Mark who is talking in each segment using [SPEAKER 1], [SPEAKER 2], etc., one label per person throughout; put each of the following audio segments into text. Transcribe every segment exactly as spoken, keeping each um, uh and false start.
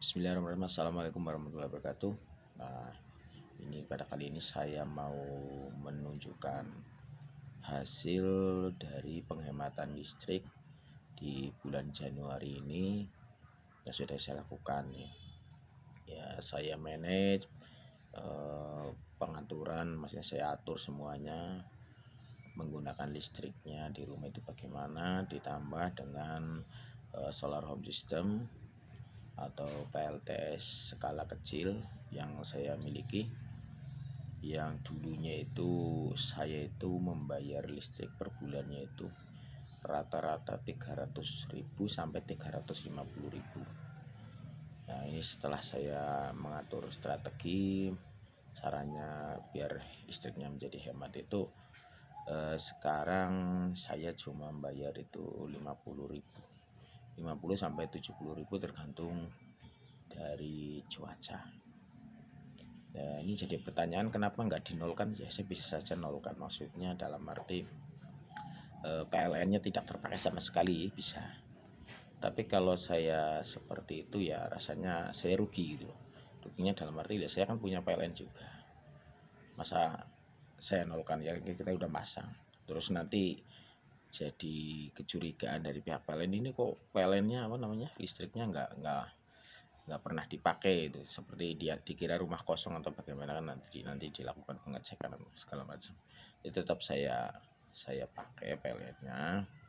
[SPEAKER 1] Bismillahirrahmanirrahim. Assalamualaikum warahmatullahi wabarakatuh. Nah, ini pada kali ini saya mau menunjukkan hasil dari penghematan listrik di bulan Januari ini yang sudah saya lakukan. Ya, ya saya manage eh, pengaturan, maksudnya saya atur semuanya menggunakan listriknya di rumah itu bagaimana, ditambah dengan eh, solar home system atau P L T S skala kecil yang saya miliki, yang dulunya itu saya itu membayar listrik per bulannya itu rata-rata tiga ratus ribu sampai tiga ratus lima puluh ribu. Nah, ini setelah saya mengatur strategi caranya biar listriknya menjadi hemat itu, eh, sekarang saya cuma membayar itu lima puluh ribu, lima puluh sampai tujuh puluh ribu tergantung dari cuaca. Ya, ini jadi pertanyaan kenapa nggak dinolkan? Ya, saya bisa saja nolkan, maksudnya dalam arti eh, P L N-nya tidak terpakai sama sekali, bisa. Tapi kalau saya seperti itu ya rasanya saya rugi gitu. Ruginya dalam arti ya saya kan punya P L N juga. Masa saya nolkan, ya kita udah masang. Terus nanti jadi kecurigaan dari pihak P L N, ini kok P L N-nya apa namanya listriknya nggak nggak nggak pernah dipakai, itu seperti dia dikira rumah kosong atau bagaimana, kan nanti nanti dilakukan pengecekan segala macam. Itu tetap saya saya pakai P L N-nya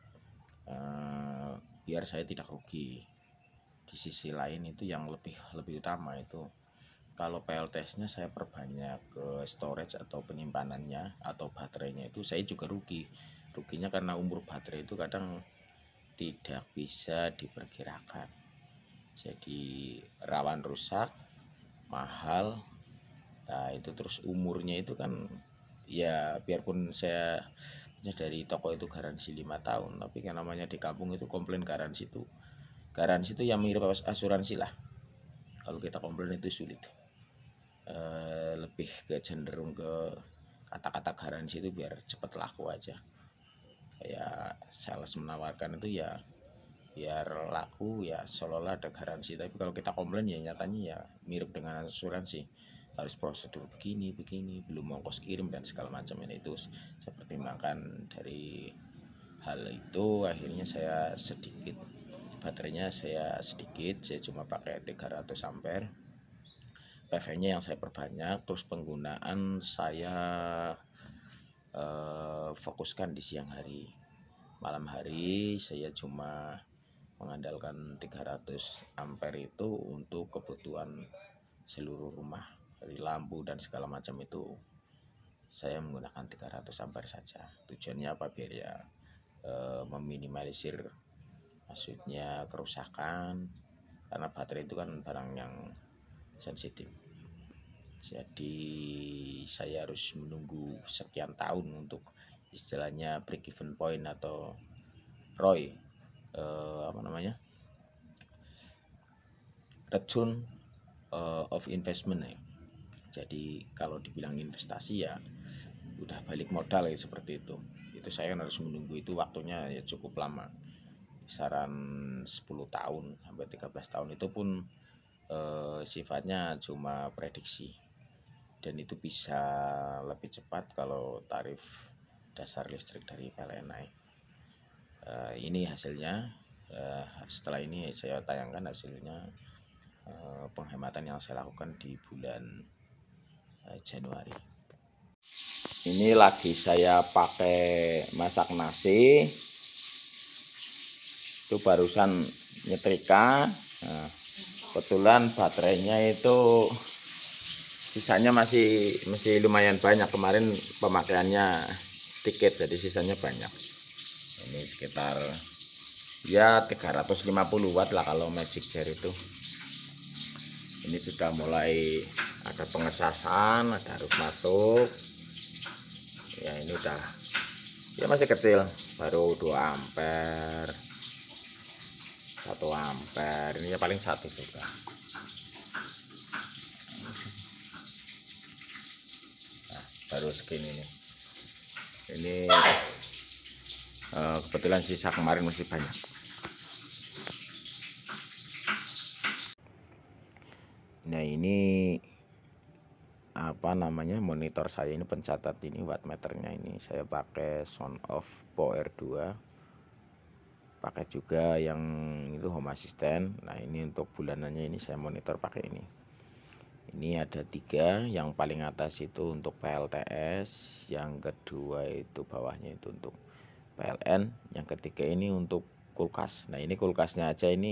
[SPEAKER 1] eh, biar saya tidak rugi. Di sisi lain itu yang lebih lebih utama itu kalau P L T S-nya saya perbanyak ke storage atau penyimpanannya atau baterainya, itu saya juga rugi. Ruginya karena umur baterai itu kadang tidak bisa diperkirakan, jadi rawan rusak, mahal. Nah itu terus umurnya itu kan ya biarpun saya dari toko itu garansi lima tahun, tapi kan namanya di kampung itu komplain garansi itu garansi itu yang mirip asuransi lah. Kalau kita komplain itu sulit, e, lebih ke cenderung ke kata-kata garansi itu biar cepat laku aja. Kayak sales menawarkan itu ya biar laku ya seolah-olah ada garansi, tapi kalau kita komplain ya nyatanya ya mirip dengan asuransi, harus prosedur begini begini, belum ongkos kirim dan segala macam. Ini itu saya pertimbangkan. Dari hal itu akhirnya saya sedikit baterainya saya sedikit saya cuma pakai tiga ratus ampere, P V-nya yang saya perbanyak. Terus penggunaan saya eh, fokuskan di siang hari. Malam hari saya cuma mengandalkan tiga ratus ampere itu untuk kebutuhan seluruh rumah, dari lampu dan segala macam itu saya menggunakan tiga ratus ampere saja. Tujuannya apa? Biar ya e, meminimalisir maksudnya kerusakan, karena baterai itu kan barang yang sensitif. Jadi saya harus menunggu sekian tahun untuk istilahnya break even point atau R O I, eh, apa namanya return uh, of investment ya. Jadi kalau dibilang investasi ya udah balik modal ya, seperti itu. Itu saya kan harus menunggu itu, waktunya ya cukup lama, kisaran sepuluh tahun sampai tiga belas tahun. Itu pun eh, sifatnya cuma prediksi, dan itu bisa lebih cepat kalau tarif dasar listrik dari P L N naik. Eh, ini hasilnya. Eh, setelah ini saya tayangkan hasilnya penghematan yang saya lakukan di bulan Januari. Ini lagi saya pakai masak nasi, itu barusan nyetrika. Nah, kebetulan baterainya itu sisanya masih masih lumayan banyak, kemarin pemakaiannya sedikit jadi sisanya banyak. Ini sekitar ya tiga ratus lima puluh watt lah kalau Magic Jar itu. Ini sudah mulai ada pengecasan, ada harus masuk. Ya ini udah, ya masih kecil, baru dua ampere, satu ampere. Ini ya paling satu juga. Nah, baru segini nih. Ini eh, kebetulan sisa kemarin masih banyak. Nah ini apa namanya, monitor saya ini pencatat ini wattmeternya, ini saya pakai Sonoff Power dua, pakai juga yang itu Home Assistant. Nah ini untuk bulanannya ini saya monitor pakai ini. Ini ada tiga, yang paling atas itu untuk P L T S, yang kedua itu bawahnya itu untuk P L N, yang ketiga ini untuk kulkas. Nah ini kulkasnya aja ini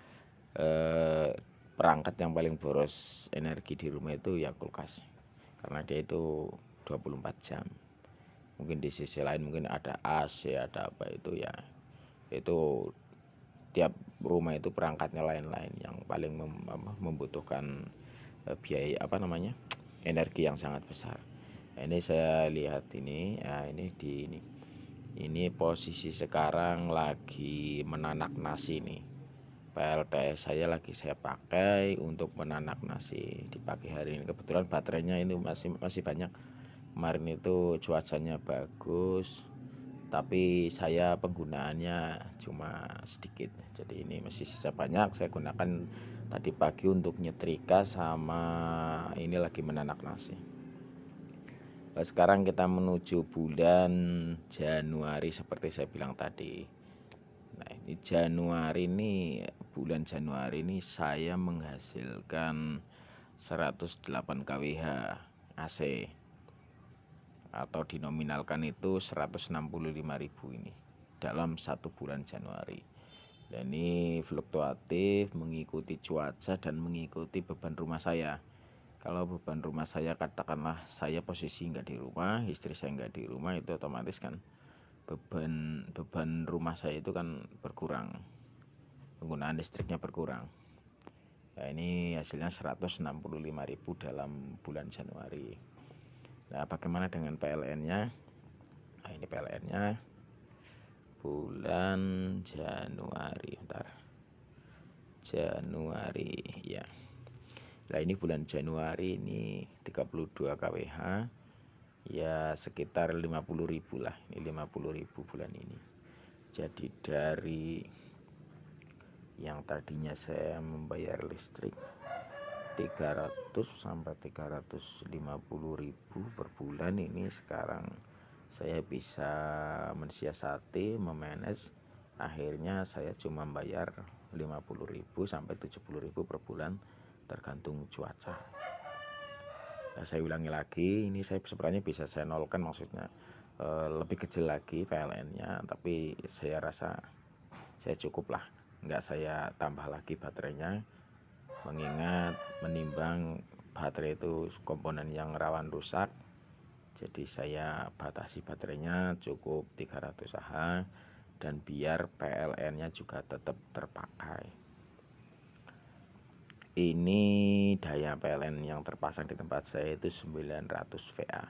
[SPEAKER 1] eh, perangkat yang paling boros energi di rumah itu ya kulkas, karena dia itu dua puluh empat jam. Mungkin di sisi lain mungkin ada A C, ada apa itu ya, itu tiap rumah itu perangkatnya lain-lain, yang paling mem membutuhkan eh, biaya apa namanya, energi yang sangat besar. Nah, ini saya lihat ini, ya ini di ini ini posisi sekarang lagi menanak nasi nih. P L T S saya lagi saya pakai untuk menanak nasi di pagi hari ini. Kebetulan baterainya ini masih masih banyak. Kemarin itu cuacanya bagus, tapi saya penggunaannya cuma sedikit. Jadi ini masih sisa banyak. Saya gunakan tadi pagi untuk nyetrika, sama ini lagi menanak nasi. Sekarang kita menuju bulan Januari seperti saya bilang tadi. Nah ini Januari ini, bulan Januari ini saya menghasilkan seratus delapan kilowatt A C, atau dinominalkan itu seratus enam puluh lima ribu ini dalam satu bulan Januari. Dan ini fluktuatif mengikuti cuaca dan mengikuti beban rumah saya. Kalau beban rumah saya, katakanlah saya posisi nggak di rumah, istri saya nggak di rumah, itu otomatis kan beban beban rumah saya itu kan berkurang, penggunaan listriknya berkurang. Nah ini hasilnya seratus enam puluh lima ribu dalam bulan Januari. Nah bagaimana dengan P L N-nya? Nah ini P L N-nya bulan Januari, bentar, Januari ya. Nah ini bulan Januari ini tiga puluh dua kilowatt, ya sekitar lima puluh ribu lah. Ini lima puluh ribu bulan ini. Jadi dari yang tadinya saya membayar listrik tiga ratus sampai tiga ratus lima puluh ribu per bulan, ini sekarang saya bisa mensiasati, memanage, akhirnya saya cuma bayar lima puluh ribu sampai tujuh puluh ribu per bulan tergantung cuaca. Nah, saya ulangi lagi, ini saya sebenarnya bisa saya nolkan, maksudnya e, lebih kecil lagi P L N-nya, tapi saya rasa saya cukup lah, nggak saya tambah lagi baterainya, mengingat menimbang baterai itu komponen yang rawan rusak. Jadi saya batasi baterainya cukup tiga ratus ah, dan biar P L N-nya juga tetap terpakai. Ini daya P L N yang terpasang di tempat saya itu sembilan ratus volt.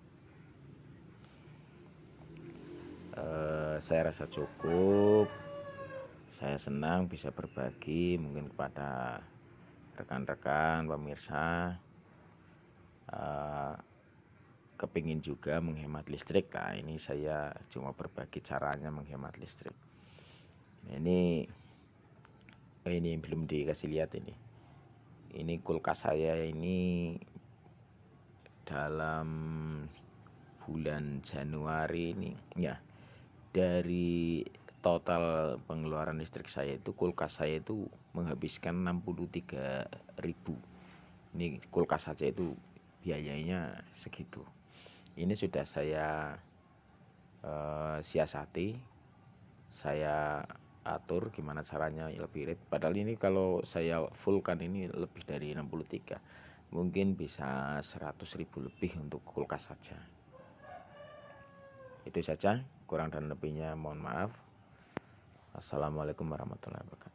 [SPEAKER 1] Eh, saya rasa cukup. Saya senang bisa berbagi mungkin kepada rekan-rekan pemirsa. Eh, kepingin juga menghemat listrik. Nah ini saya cuma berbagi caranya menghemat listrik. Ini ini belum dikasih lihat ini. Ini kulkas saya ini dalam bulan Januari ini ya, dari total pengeluaran listrik saya itu kulkas saya itu menghabiskan enam puluh tiga ribu. Ini kulkas saja itu biayanya segitu. Ini sudah saya eh, siasati, saya atur gimana caranya lebih irit. Padahal ini kalau saya fullkan ini lebih dari enam puluh tiga, mungkin bisa seratus ribu lebih untuk kulkas saja. Itu saja, kurang dan lebihnya mohon maaf. Assalamualaikum warahmatullahi wabarakatuh.